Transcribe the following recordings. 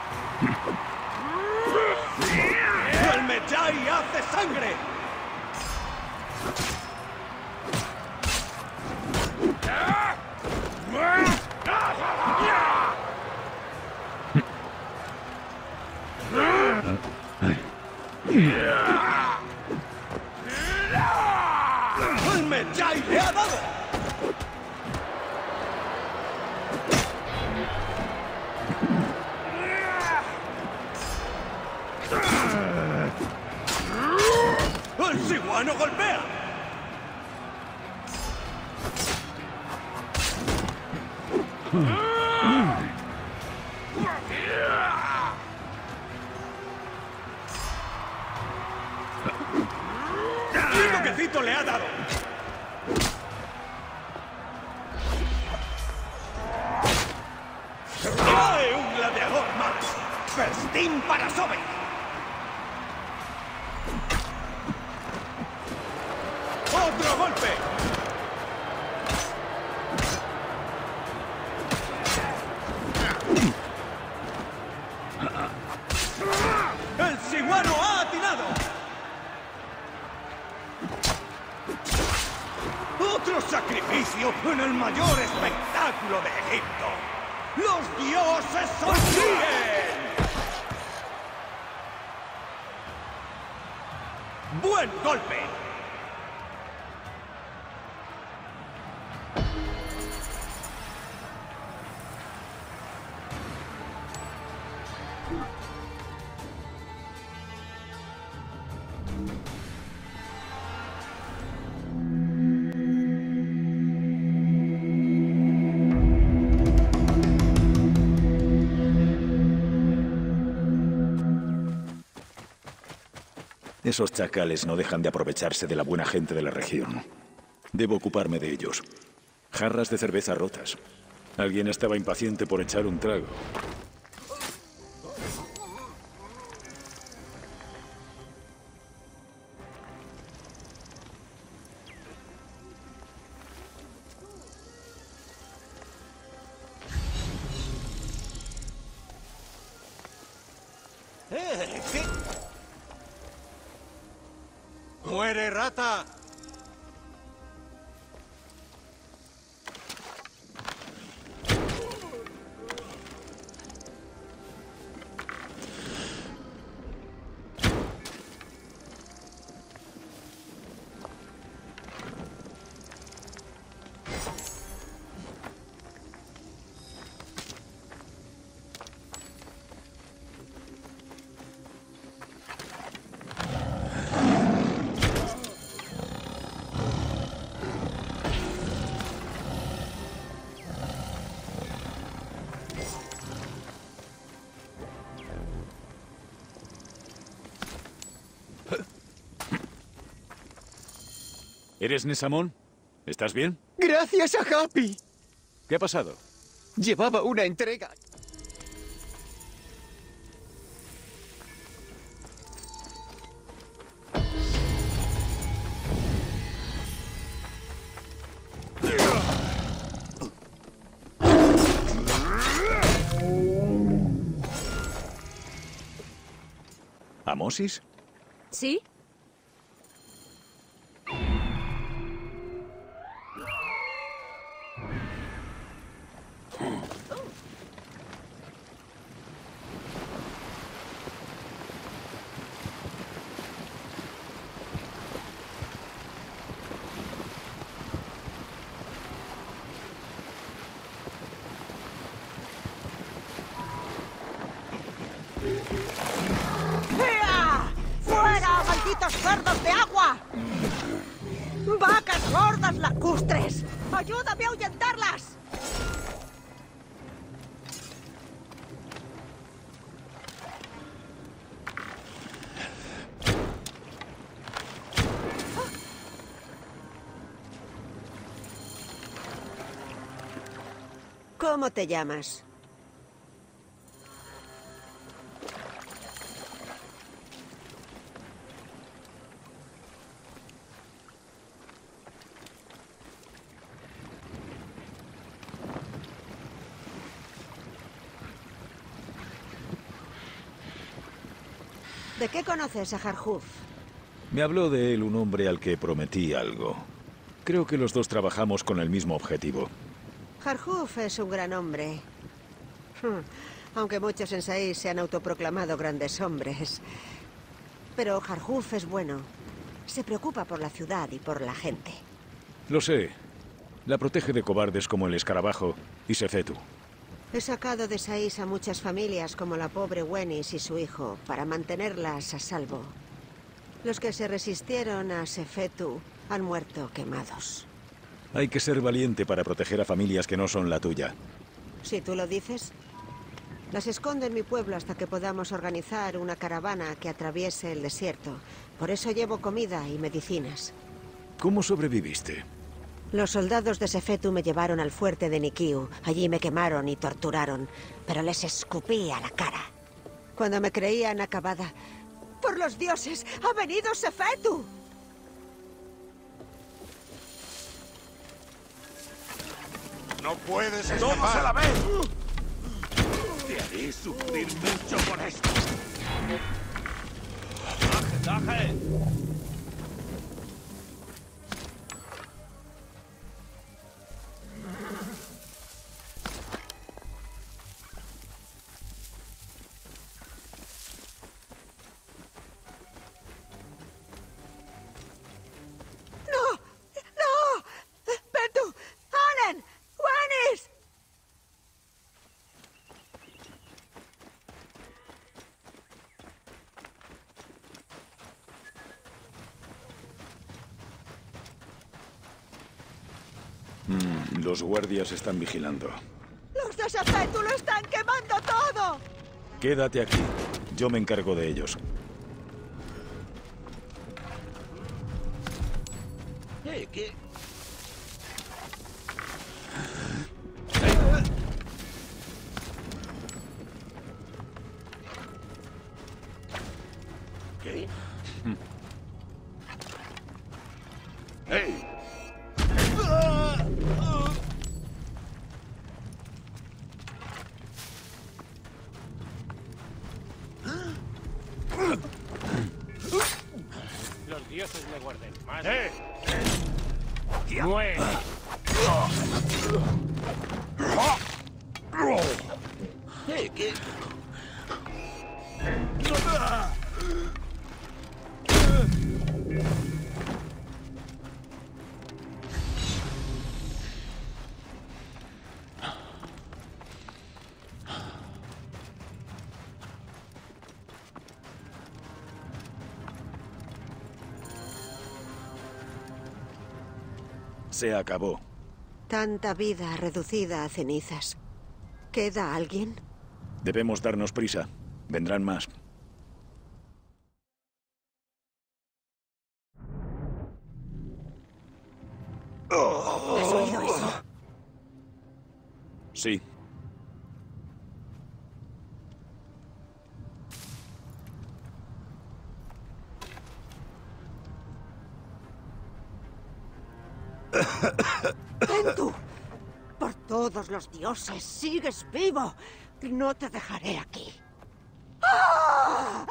¡El Medjay hace sangre! ¡El Medjay le ha dado! ¡El Siguano golpea! ¡Qué toquecito le ha dado! ¡Ay, un gladiador más! ¡Festín para Sobe! ¡Otro golpe! ¡El Siguano ha atinado! ¡Otro sacrificio en el mayor espectáculo de Egipto! ¡Los dioses sonríen! ¡Buen golpe! Esos chacales no dejan de aprovecharse de la buena gente de la región. Debo ocuparme de ellos. Jarras de cerveza rotas. Alguien estaba impaciente por echar un trago. ¿Qué? ¡Muere, rata! ¿Eres Nesamón? ¿Estás bien? Gracias a Happy. ¿Qué ha pasado? Llevaba una entrega. ¿Amosis? ¿Sí? ¡Fuera, malditos cerdos de agua! ¡Vacas gordas lacustres! ¡Ayúdame a ahuyentarlas! ¿Cómo te llamas? ¿De qué conoces a Jarhuf? Me habló de él un hombre al que prometí algo. Creo que los dos trabajamos con el mismo objetivo. Jarhuf es un gran hombre. Aunque muchos en Saís se han autoproclamado grandes hombres. Pero Jarhuf es bueno. Se preocupa por la ciudad y por la gente. Lo sé. La protege de cobardes como el escarabajo y Sefetu. He sacado de Saís a muchas familias como la pobre Wenis y su hijo para mantenerlas a salvo. Los que se resistieron a Sefetu han muerto quemados. Hay que ser valiente para proteger a familias que no son la tuya. Si tú lo dices. Las escondo en mi pueblo hasta que podamos organizar una caravana que atraviese el desierto. Por eso llevo comida y medicinas. ¿Cómo sobreviviste? Los soldados de Sefetu me llevaron al fuerte de Nikiu. Allí me quemaron y torturaron, pero les escupí a la cara. Cuando me creían acabada... ¡Por los dioses! ¡Ha venido Sefetu! ¡No puedes escapar! ¡Todos a la vez! Te haré sufrir mucho por esto. ¡Daje! Los guardias están vigilando. ¡Los de Sefetu lo están quemando todo! Quédate aquí. Yo me encargo de ellos. ¿Qué? ¿Qué? ¡Hey! Los dioses le guarden. Más. ¡Muere! ¿Qué? Se acabó. Tanta vida reducida a cenizas. ¿Queda alguien? Debemos darnos prisa. Vendrán más. ¿Has oído eso? Sí. ¡Pentu! Por todos los dioses, sigues vivo. No te dejaré aquí. ¡Ah!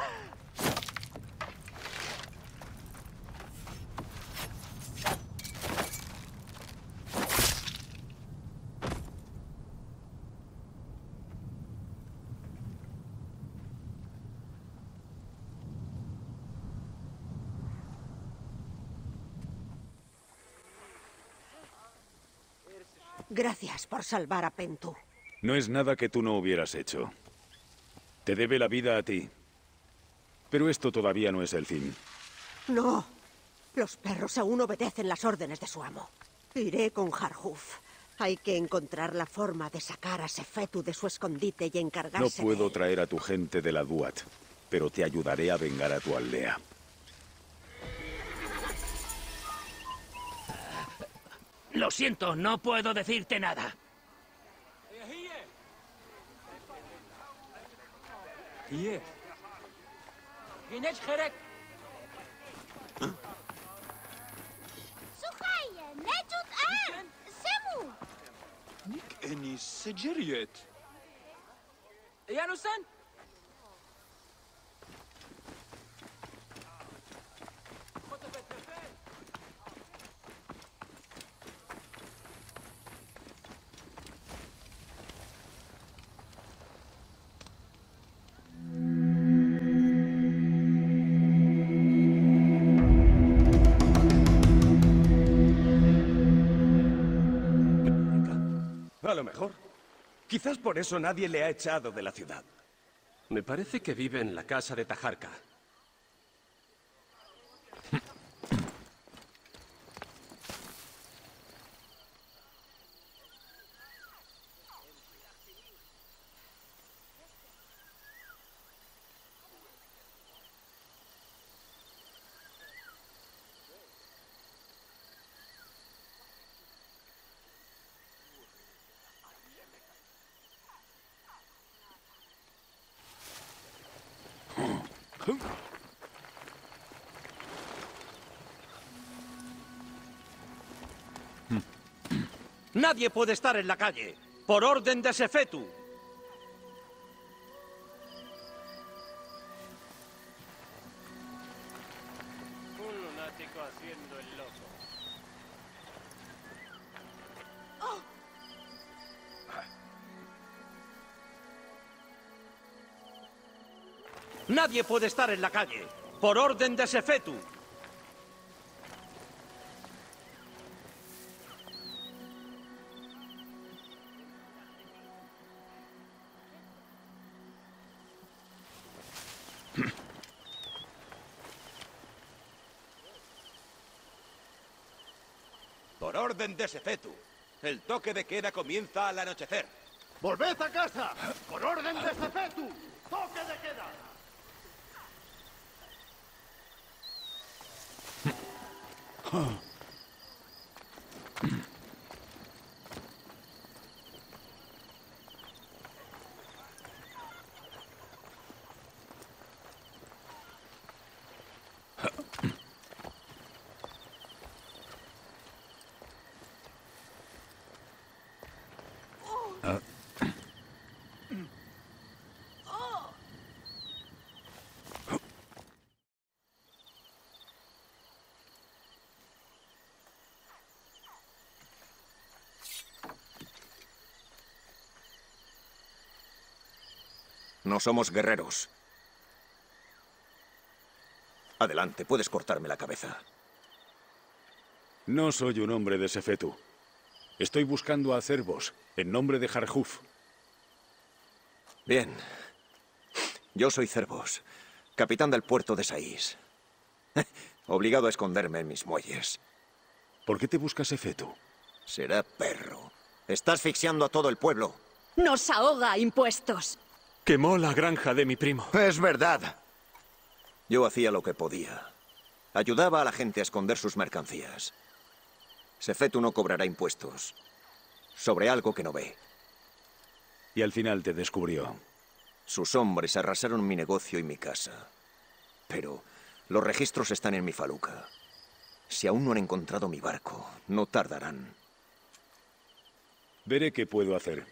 Gracias por salvar a Pentu. No es nada que tú no hubieras hecho. Te debe la vida a ti. Pero esto todavía no es el fin. No. Los perros aún obedecen las órdenes de su amo. Iré con Jarhuf. Hay que encontrar la forma de sacar a Sefetu de su escondite y encargarse No puedo de él. traer a tu gente de la Duat, pero te ayudaré a vengar a tu aldea. Lo siento, no puedo decirte nada. سخية نجد الآن سمو Enis Sejeriet. يا نوسان mejor. Quizás por eso nadie le ha echado de la ciudad. Me parece que vive en la casa de Tajarka. Nadie puede estar en la calle, por orden de Sefetu. Un lunático haciendo el loco. Nadie puede estar en la calle, por orden de Sefetu. Por orden de Sefetu, el toque de queda comienza al anochecer. ¡Volved a casa! ¡Por orden de Sefetu! ¡Toque de queda! No somos guerreros. Adelante, puedes cortarme la cabeza. No soy un hombre de Sefetu. Estoy buscando a Cervos, en nombre de Jarhuf. Bien. Yo soy Cervos, capitán del puerto de Sais. Obligado a esconderme en mis muelles. ¿Por qué te busca Sefetu? Será perro. Está asfixiando a todo el pueblo. Nos ahoga a impuestos. Quemó la granja de mi primo. Es verdad. Yo hacía lo que podía. Ayudaba a la gente a esconder sus mercancías. Sefetu no cobrará impuestos sobre algo que no ve. Y al final te descubrió. Sus hombres arrasaron mi negocio y mi casa. Pero los registros están en mi faluca. Si aún no han encontrado mi barco, no tardarán. Veré qué puedo hacer.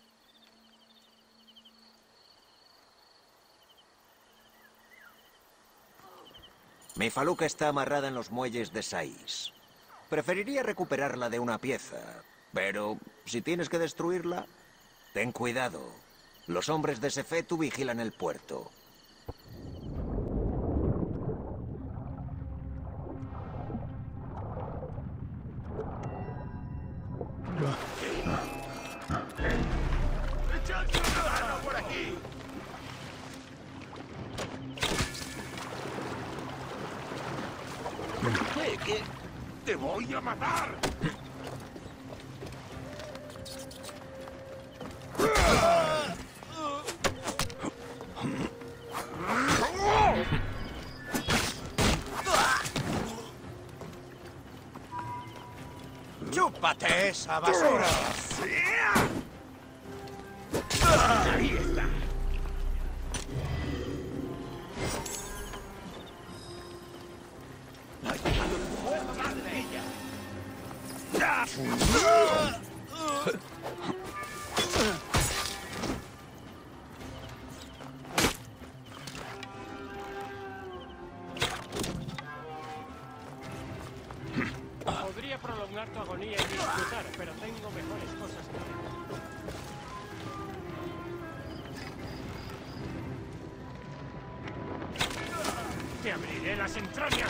Mi faluca está amarrada en los muelles de Sais. Preferiría recuperarla de una pieza, pero si tienes que destruirla, ten cuidado. Los hombres de Sefetu vigilan el puerto. ¡Echadme una mano por aquí! ¿Qué? ¡Te voy a matar! ¡Chúpate esa basura! Ahí está. Ha llegado el fuego más de ella. Podría prolongar tu agonía y disfrutar, pero tengo mejores cosas que hacer. ¡Te abriré las entrañas!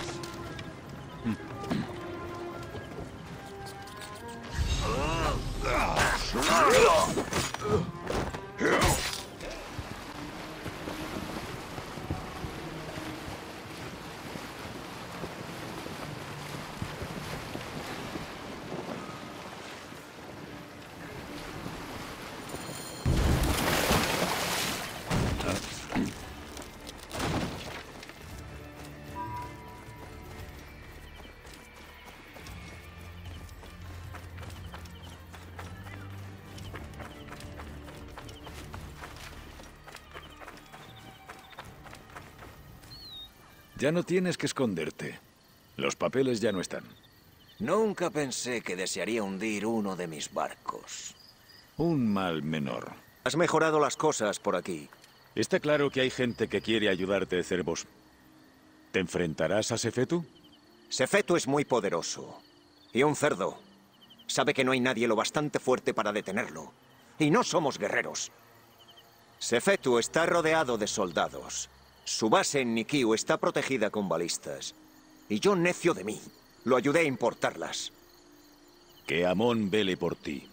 Ya no tienes que esconderte. Los papeles ya no están. Nunca pensé que desearía hundir uno de mis barcos. Un mal menor. Has mejorado las cosas por aquí. Está claro que hay gente que quiere ayudarte, Cervos. ¿Te enfrentarás a Sefetu? Sefetu es muy poderoso. Y un cerdo. Sabe que no hay nadie lo bastante fuerte para detenerlo. Y no somos guerreros. Sefetu está rodeado de soldados. Su base en Nikiu está protegida con balistas. Y yo, necio de mí, lo ayudé a importarlas. Que Amon vele por ti.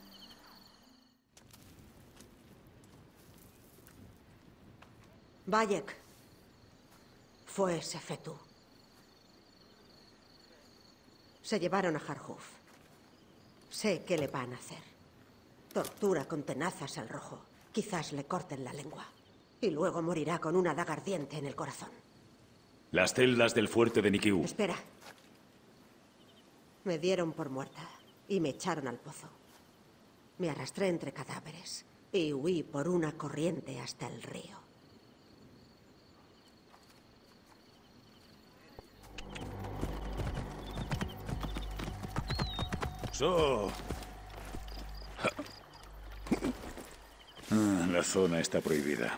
Bayek. Fue Sefetu. Se llevaron a Jarhuf. Sé qué le van a hacer. Tortura con tenazas al rojo. Quizás le corten la lengua. Y luego morirá con una daga ardiente en el corazón. Las celdas del fuerte de Nikiu. Espera. Me dieron por muerta y me echaron al pozo. Me arrastré entre cadáveres y huí por una corriente hasta el río. La zona está prohibida.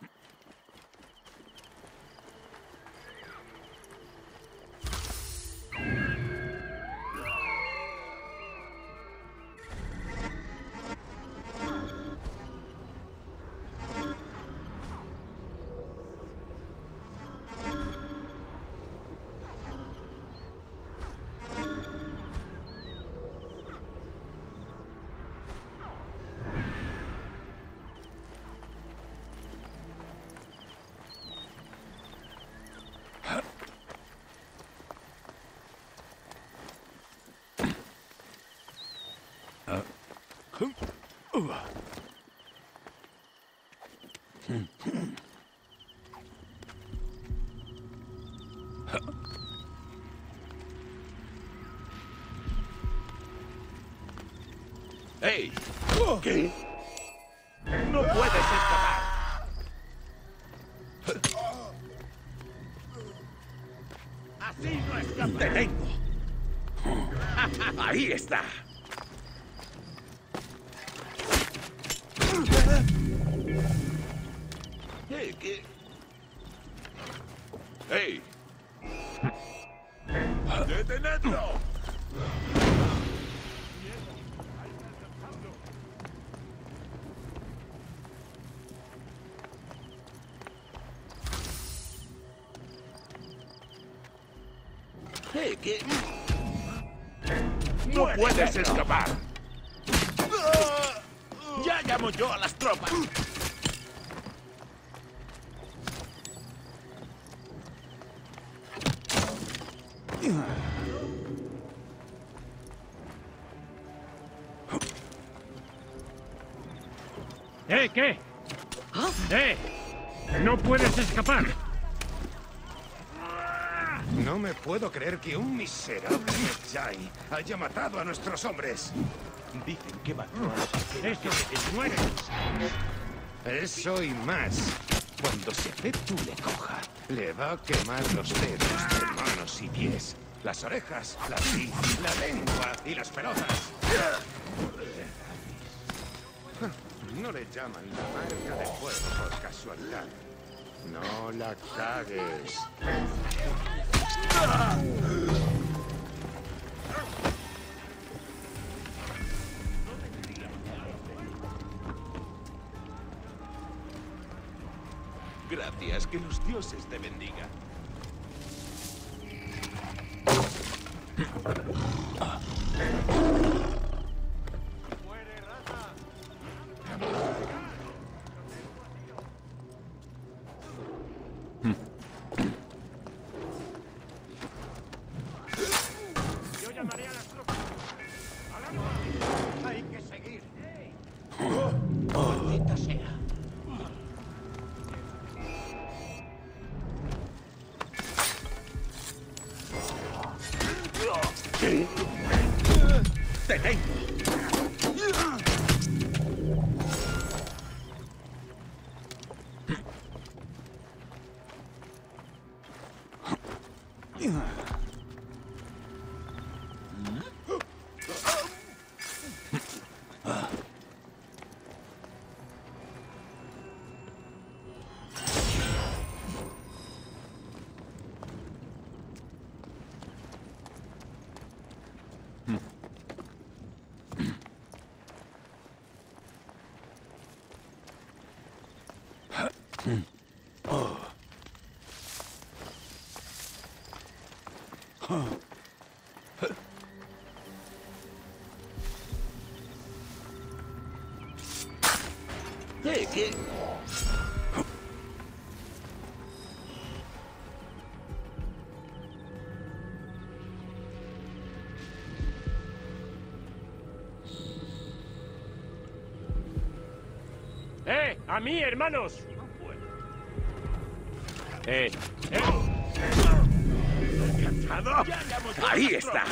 ¡Hey! ¿Qué? ¡No puedes escapar! ¡Así no escapas! ¡Te tengo! ¡Ahí está! ¿Qué? ¡Hey! ¡Detenedlo! ¿Qué? ¡No puedes escapar! ¡Ya llamo yo a las tropas! ¿Qué? ¡No puedes escapar! No me puedo creer que un miserable Medjay haya matado a nuestros hombres. Dicen que mató a los arqueros. ¡Eso no eres! Eso y más. Cuando Sefetu le coja, le va a quemar los dedos de manos y pies, las orejas, la nariz, la lengua y las pelotas. No le llaman la marca de fuego por casualidad. No la cagues. Gracias, que los dioses te bendigan. ¡Muere, rata! ¿Qué? ¡A mí, hermanos! ¿Alcanzado? ¡Ahí está!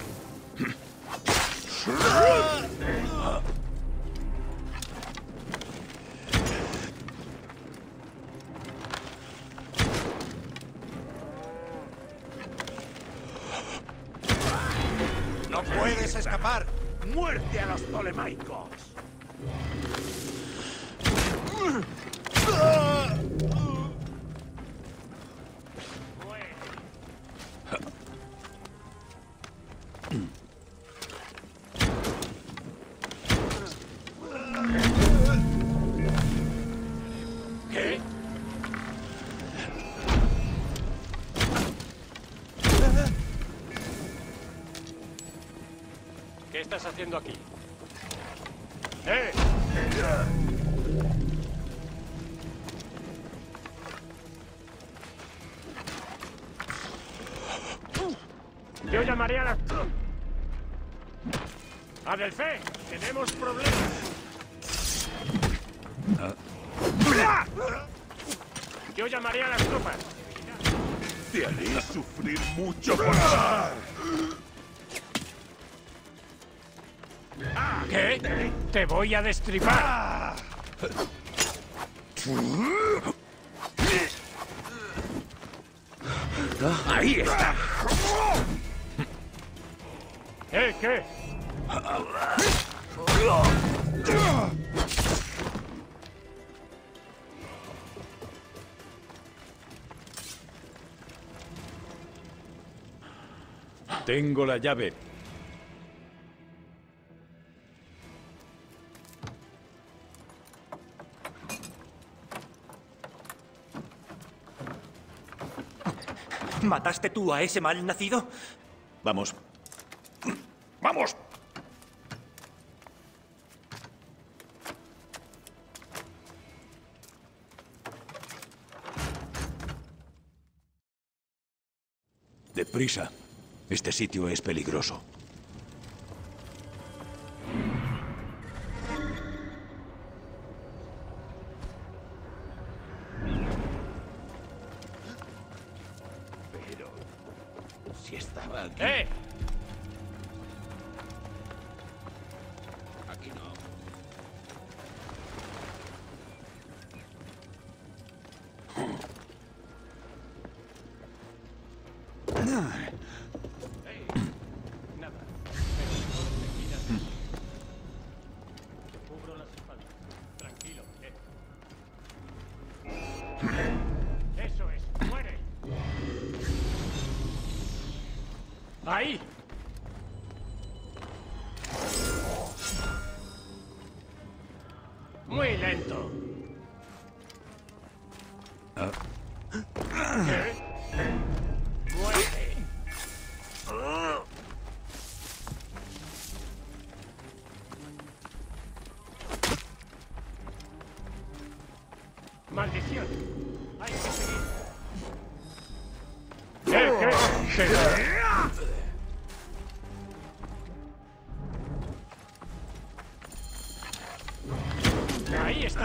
¡No puedes escapar! ¡Muerte a los tolemaicos! ¿Qué? ¿Qué estás haciendo aquí? ¡Eh! Yo llamaré a la... ¡Adelfe! ¡Tenemos problemas! Yo llamaré a las tropas. Te haré sufrir mucho por dar. ¿Qué? ¡Te voy a destripar! ¡Ahí está! ¿Qué? Tengo la llave. ¿Mataste tú a ese mal nacido? Vamos. ¡Vamos! Deprisa. Este sitio es peligroso. Pero... si estaba aquí... Aquí no. Nada. Te cubro las espaldas. Tranquilo. Eso es. ¡Muere! ¡Ahí! Muy lento. ¿Qué? ¡Muere! ¡Maldición! ¡Hay que seguir! ¿Qué? ¡Ahí está!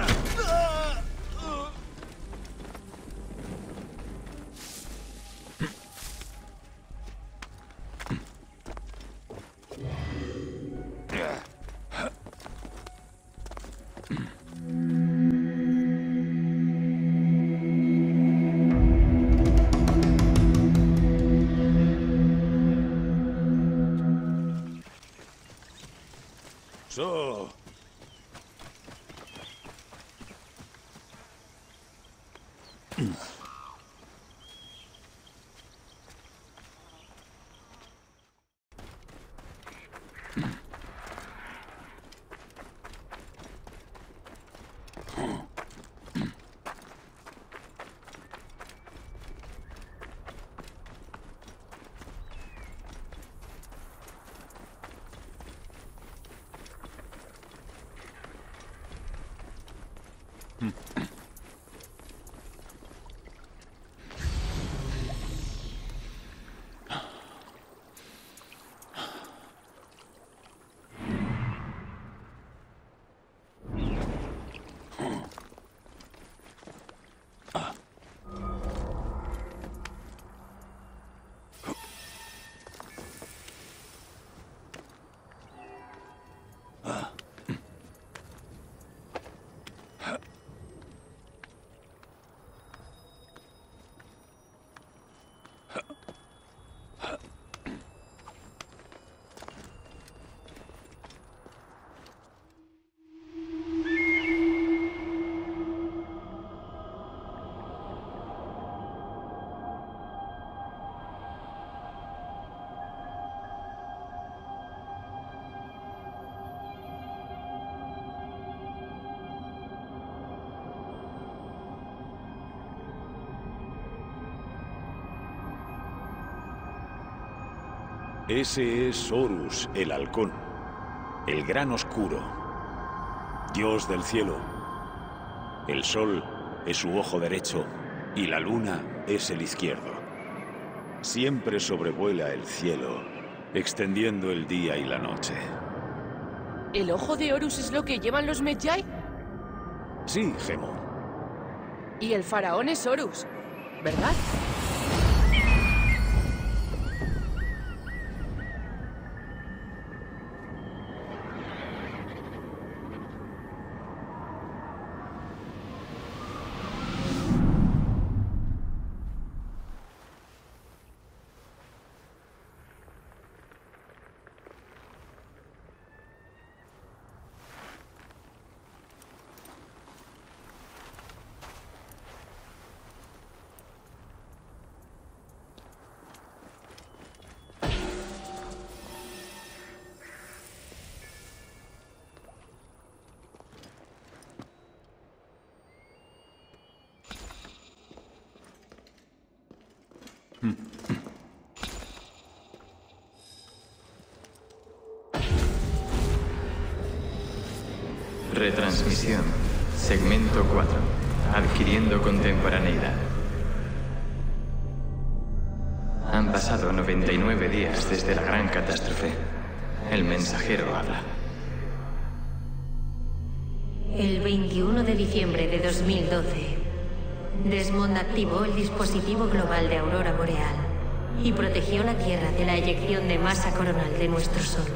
pasó? Ese es Horus, el halcón, el gran oscuro, dios del cielo. El sol es su ojo derecho y la luna es el izquierdo. Siempre sobrevuela el cielo, extendiendo el día y la noche. ¿El ojo de Horus es lo que llevan los Medjay? Sí, Gemo. Y el faraón es Horus, ¿verdad? Retransmisión. Segmento 4. Adquiriendo contemporaneidad. Han pasado 99 días desde la gran catástrofe. El mensajero habla. El 21 de diciembre de 2012, Desmond activó el dispositivo global de aurora boreal y protegió la Tierra de la eyección de masa coronal de nuestro Sol.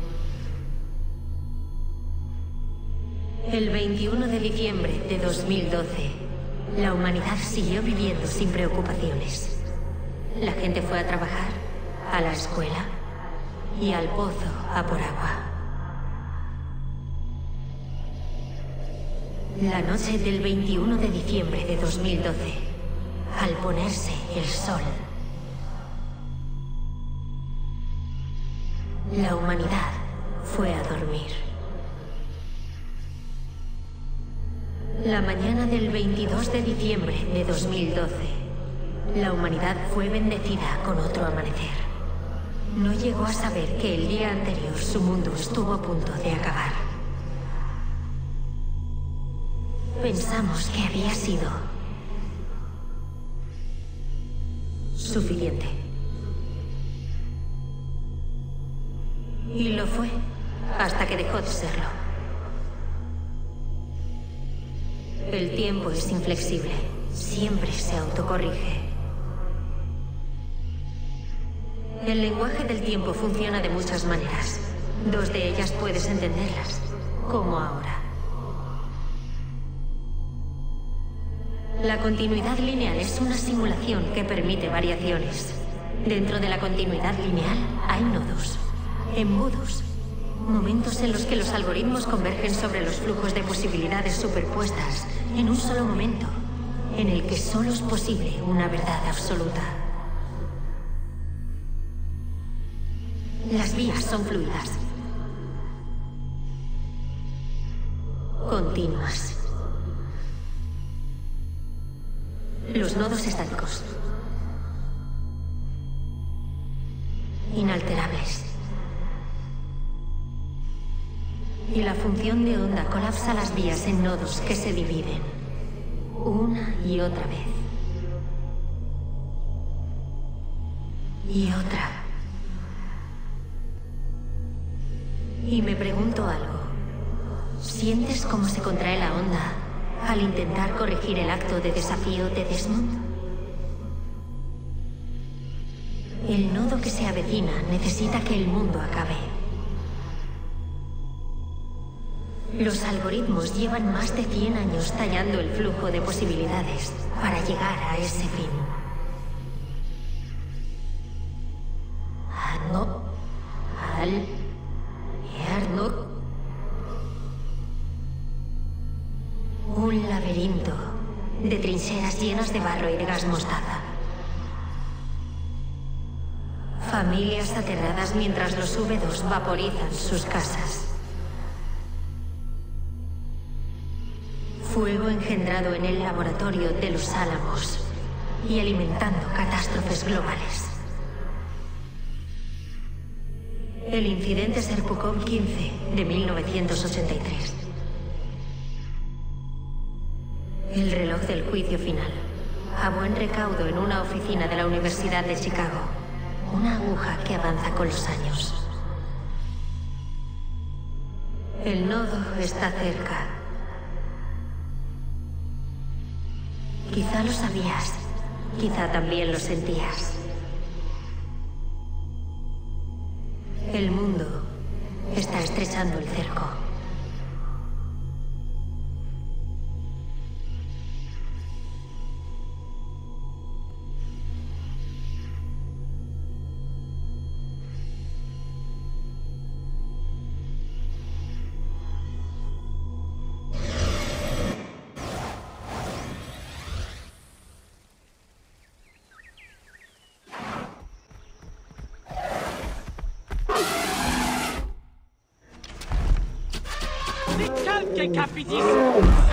El 21 de diciembre de 2012, la humanidad siguió viviendo sin preocupaciones. La gente fue a trabajar, a la escuela y al pozo a por agua. La noche del 21 de diciembre de 2012, al ponerse el sol, la humanidad fue a dormir. La mañana del 22 de diciembre de 2012, la humanidad fue bendecida con otro amanecer. No llegó a saber que el día anterior su mundo estuvo a punto de acabar. Pensamos que había sido suficiente. Y lo fue, hasta que dejó de serlo. El tiempo es inflexible, siempre se autocorrige. El lenguaje del tiempo funciona de muchas maneras. Dos de ellas puedes entenderlas, como ahora. La continuidad lineal es una simulación que permite variaciones. Dentro de la continuidad lineal hay nodos, embudos, Momentos en los que los algoritmos convergen sobre los flujos de posibilidades superpuestas en un solo momento, en el que solo es posible una verdad absoluta. Las vías son fluidas, continuas. Los nodos estáticos, inalterables. Y la función de onda colapsa las vías en nodos que se dividen, una y otra vez. Y otra. Y me pregunto algo. ¿Sientes cómo se contrae la onda al intentar corregir el acto de desafío de Desmond? El nodo que se avecina necesita que el mundo acabe. Los algoritmos llevan más de 100 años tallando el flujo de posibilidades para llegar a ese fin. Un laberinto de trincheras llenas de barro y de gas mostaza. Familias aterradas mientras los V2 vaporizan sus casas. Fuego engendrado en el laboratorio de los Álamos y alimentando catástrofes globales. El incidente Serpukhov 15 de 1983. El reloj del juicio final. A buen recaudo en una oficina de la Universidad de Chicago. Una aguja que avanza con los años. El nodo está cerca. Quizá lo sabías, quizá también lo sentías. El mundo está estrechando el cerco. Calque, capitissimo!